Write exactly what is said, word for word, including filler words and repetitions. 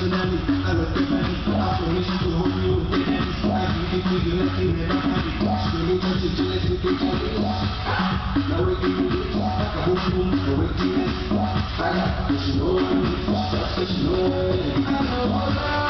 personally, I recommend it. I promise you to hold you with the hands. I give you the left in the back. She will touch it till it's with the body. Now we give you it. Like a boom boom, the waiting is. I got, you know, just you know. I know all that.